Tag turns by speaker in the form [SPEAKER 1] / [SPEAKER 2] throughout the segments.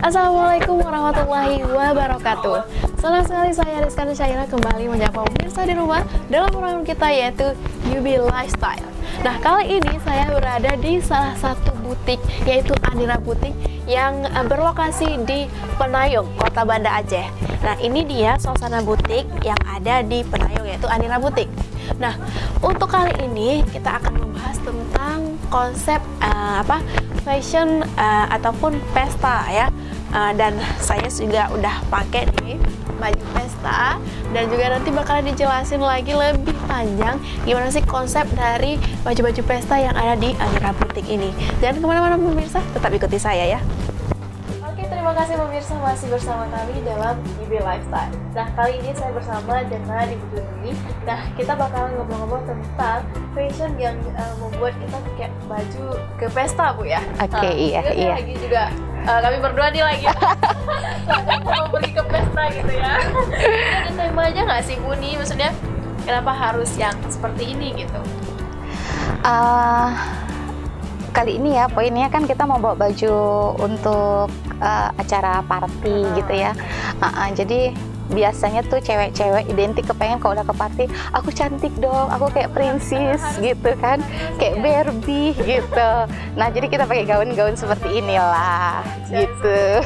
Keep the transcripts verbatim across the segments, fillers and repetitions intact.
[SPEAKER 1] Assalamualaikum warahmatullahi wabarakatuh. Senang sekali saya Rizka Nusyaira kembali menyapa pemirsa di rumah dalam program kita yaitu Yubi Lifestyle. Nah, kali ini saya berada di salah satu butik yaitu Anira Butik yang berlokasi di Penayung, Kota Banda Aceh. Nah, ini dia suasana butik yang ada di Penayung yaitu Anira Butik. Nah, untuk kali ini kita akan membahas tentang konsep uh, apa fashion uh, ataupun pesta ya. Uh, dan saya juga udah pakai nih baju pesta dan juga nanti bakalan dijelasin lagi lebih panjang gimana sih konsep dari baju-baju pesta yang ada di Anira Butik ini. Jangan kemana-mana pemirsa, tetap ikuti saya ya. Oke, terima kasih pemirsa masih bersama kami dalam Yubi Lifestyle. Nah, kali ini saya bersama dengan Ibu Juni. Nah, kita bakalan ngobrol-ngobrol tentang fashion yang uh, membuat kita pakai baju ke pesta, Bu ya.
[SPEAKER 2] Oke, okay, uh, iya, iya.
[SPEAKER 1] Lagi juga Uh, kami berdua nih lagi mau pergi ke pesta gitu ya. Ada temanya nggak sih Bu nih? Maksudnya kenapa harus yang seperti ini gitu?
[SPEAKER 2] Uh, kali ini ya poinnya kan kita mau bawa baju untuk uh, acara party uh. gitu ya. Uh, uh, jadi biasanya tuh cewek-cewek identik kepengen kalau udah ke party, aku cantik dong, aku kayak princess gitu kan, kayak Barbie gitu. Nah, jadi kita pakai gaun-gaun seperti inilah gitu.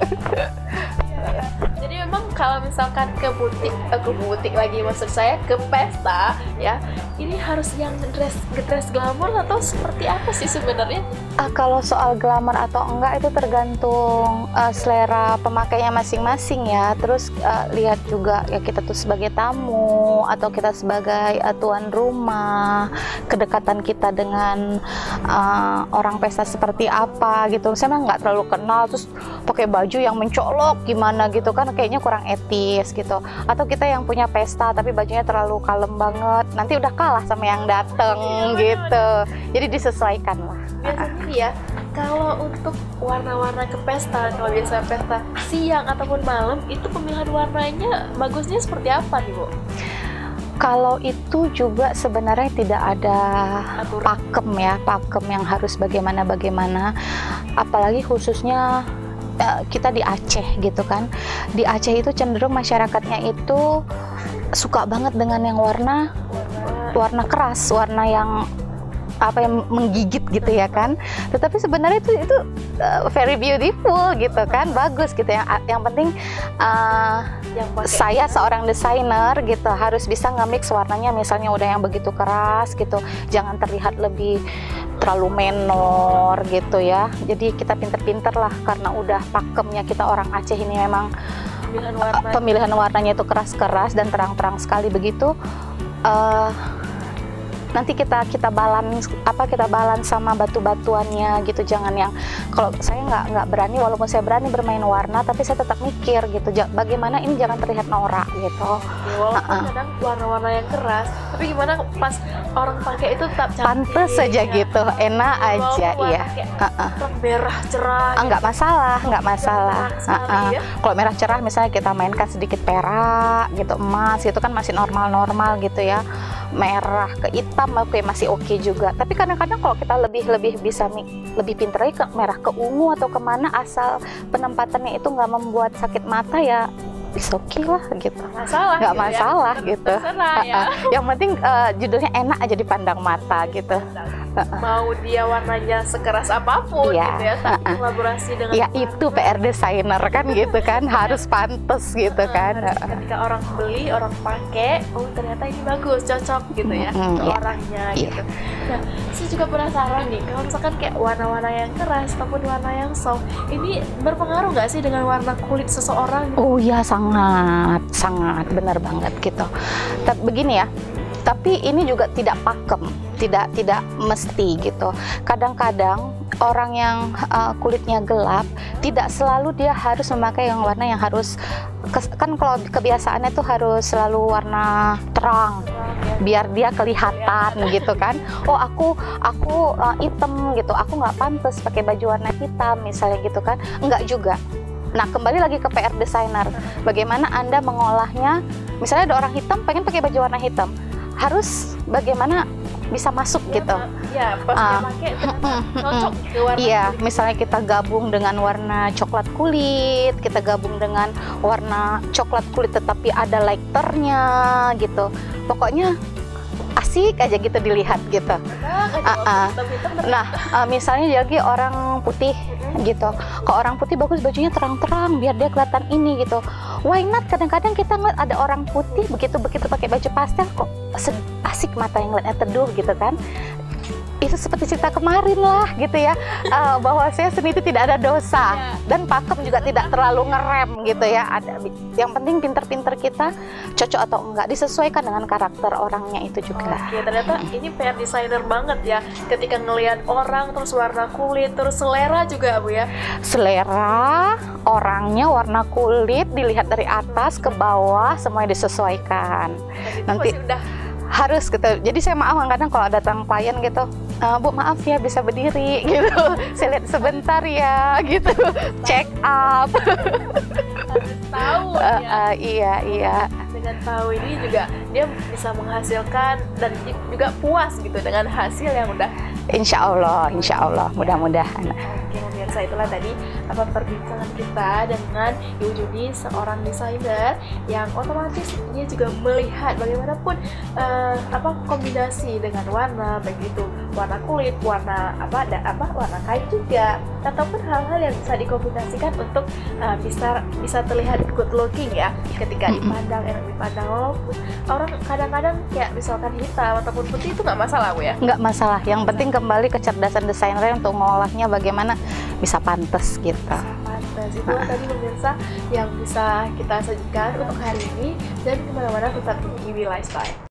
[SPEAKER 1] Jadi memang kalau misalkan ke butik, eh, ke butik lagi maksud saya ke pesta ya, ini harus yang dress dress glamor atau seperti apa sih sebenarnya?
[SPEAKER 2] Uh, kalau soal glamor atau enggak itu tergantung uh, selera pemakainya masing-masing ya. Terus uh, lihat juga ya kita tuh sebagai tamu atau kita sebagai uh, tuan rumah, kedekatan kita dengan uh, orang pesta seperti apa gitu. Saya mah nggak terlalu kenal terus pakai baju yang mencolok gimana gitu kan kayaknya kurang etis gitu. Atau kita yang punya pesta tapi bajunya terlalu kalem banget, nanti udah kalah sama yang dateng gitu. Jadi disesuaikan lah.
[SPEAKER 1] Biasanya ya, kalau untuk warna-warna ke pesta, kalau biasa pesta siang ataupun malam, itu pemilihan warnanya bagusnya seperti apa nih Bu?
[SPEAKER 2] Kalau itu juga sebenarnya tidak ada aturan, pakem ya, pakem yang harus bagaimana-bagaimana. Apalagi khususnya kita di Aceh gitu kan. Di Aceh itu cenderung masyarakatnya itu suka banget dengan yang warna warna keras, warna yang apa yang menggigit gitu ya kan. Tetapi sebenarnya itu itu uh, very beautiful gitu kan, bagus gitu ya. Yang penting uh, yang saya seorang desainer gitu harus bisa nge-mix warnanya, misalnya udah yang begitu keras gitu, jangan terlihat lebih terlalu menor gitu ya. Jadi kita pinter-pinter lah karena udah pakemnya kita orang Aceh ini memang pemilihan, warna. pemilihan warnanya itu keras-keras dan terang-terang sekali begitu. Uh, nanti kita kita balance apa kita balance sama batu-batuannya gitu. Jangan yang kalau saya nggak nggak berani, walaupun saya berani bermain warna tapi saya tetap mikir gitu bagaimana ini jangan terlihat norak gitu.
[SPEAKER 1] Ya, walaupun uh -uh. kadang warna-warna yang keras tapi gimana pas orang pakai itu tetap cantik,
[SPEAKER 2] pantes saja ya. Gitu enak aja iya.
[SPEAKER 1] Uh -uh. merah cerah
[SPEAKER 2] ah, nggak masalah nggak masalah uh -uh.
[SPEAKER 1] Ya?
[SPEAKER 2] Kalau merah cerah misalnya kita mainkan sedikit perak gitu, emas gitu kan masih normal-normal gitu ya. Merah ke hitam oke masih oke okay juga. Tapi kadang-kadang kalau kita lebih lebih bisa lebih pinter lagi ke merah ke ungu atau kemana, asal penempatannya itu nggak membuat sakit mata ya it's okay lah gitu.
[SPEAKER 1] Masalah
[SPEAKER 2] nggak
[SPEAKER 1] gitu
[SPEAKER 2] masalah
[SPEAKER 1] ya.
[SPEAKER 2] gitu.
[SPEAKER 1] Terserah, ya.
[SPEAKER 2] Yang penting uh, judulnya enak aja dipandang mata gitu.
[SPEAKER 1] Mau dia warnanya sekeras apapun
[SPEAKER 2] ya,
[SPEAKER 1] gitu ya, tapi kolaborasi dengan
[SPEAKER 2] ya itu P R designer kan gitu kan harus pantas gitu kan.
[SPEAKER 1] Ketika orang beli, orang pakai, oh ternyata ini bagus, cocok gitu ya
[SPEAKER 2] mm,
[SPEAKER 1] ke
[SPEAKER 2] ya,
[SPEAKER 1] orangnya
[SPEAKER 2] ya.
[SPEAKER 1] gitu. Nah, saya juga penasaran nih, kalau misalkan kayak warna-warna yang keras ataupun warna yang soft, ini berpengaruh nggak sih dengan warna kulit seseorang?
[SPEAKER 2] Oh ya sangat, sangat benar banget gitu. Tapi begini ya. Tapi ini juga tidak pakem, tidak tidak mesti gitu. Kadang-kadang orang yang uh, kulitnya gelap tidak selalu dia harus memakai yang warna yang harus kan kalau kebiasaannya tuh harus selalu warna terang biar dia kelihatan gitu kan. Oh aku aku uh, hitam gitu, aku nggak pantas pakai baju warna hitam misalnya gitu kan. Enggak juga. Nah kembali lagi ke P R designer, bagaimana Anda mengolahnya. Misalnya ada orang hitam pengen pakai baju warna hitam, harus bagaimana bisa masuk
[SPEAKER 1] ya,
[SPEAKER 2] gitu.
[SPEAKER 1] Ya, pas
[SPEAKER 2] uh,
[SPEAKER 1] pakai cocok ke warna.
[SPEAKER 2] Iya, misalnya kita gabung dengan warna coklat kulit, kita gabung dengan warna coklat kulit tetapi ada lighternya gitu. Pokoknya asik aja gitu dilihat gitu. Uh, uh. Nah, uh, misalnya lagi orang putih gitu. Kalau orang putih bagus bajunya terang-terang biar dia kelihatan ini gitu. Why not? Kadang-kadang kita ngeliat ada orang putih begitu begitu pakai baju pastel kok asik mata yang ngeliatnya teduh gitu kan. Itu seperti cerita kemarin lah gitu ya, uh, bahwa saya seni itu tidak ada dosa dan pakem juga tidak terlalu ngerem gitu ya. Ada, yang penting pinter-pinter kita cocok atau enggak disesuaikan dengan karakter orangnya itu juga.
[SPEAKER 1] Oke, ternyata ini P R designer banget ya, ketika ngelihat orang terus warna kulit terus selera juga Bu ya.
[SPEAKER 2] Selera orangnya, warna kulit dilihat dari atas ke bawah semuanya disesuaikan. Nanti udah harus gitu. Jadi saya maaf kadang kalau datang klien gitu, e, Bu maaf ya bisa berdiri gitu. Saya lihat sebentar ya gitu. Check up.
[SPEAKER 1] Harus tahu
[SPEAKER 2] uh,
[SPEAKER 1] ya.
[SPEAKER 2] Uh, iya iya.
[SPEAKER 1] Dengan tahu ini juga dia bisa menghasilkan dan juga puas gitu dengan hasil yang udah.
[SPEAKER 2] Insya Allah, insya Allah, mudah-mudahan.
[SPEAKER 1] Oke, pemirsa, itulah tadi apa perbincangan kita dengan Ibu Juni, seorang desainer yang otomatis dia juga melihat bagaimanapun uh, apa kombinasi dengan warna, baik itu warna kulit, warna apa dan apa warna kain juga, ataupun hal-hal yang bisa dikombinasikan untuk uh, bisa bisa terlihat good looking ya ketika dipandang, enak dipandang. Walaupun orang kadang-kadang kayak misalkan hitam ataupun putih itu nggak masalah Bu ya?
[SPEAKER 2] Nggak masalah, yang penting kembali kecerdasan desainer untuk ngolahnya bagaimana bisa pantas gitu.
[SPEAKER 1] Pantas, itu nah. Tadi pemirsa yang bisa kita sajikan untuk hari ini, dan kemana-mana tetap di U B Lifestyle.